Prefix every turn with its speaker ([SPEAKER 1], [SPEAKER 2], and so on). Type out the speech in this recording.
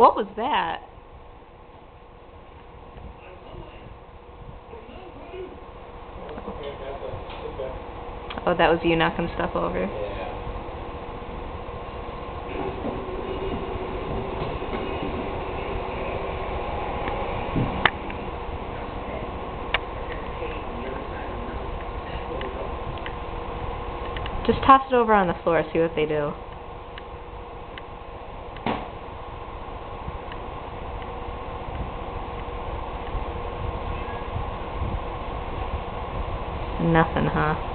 [SPEAKER 1] What was that? Oh, that was you knocking stuff over.
[SPEAKER 2] Yeah.
[SPEAKER 1] Just toss it over on the floor, see what they do. Nothing, huh?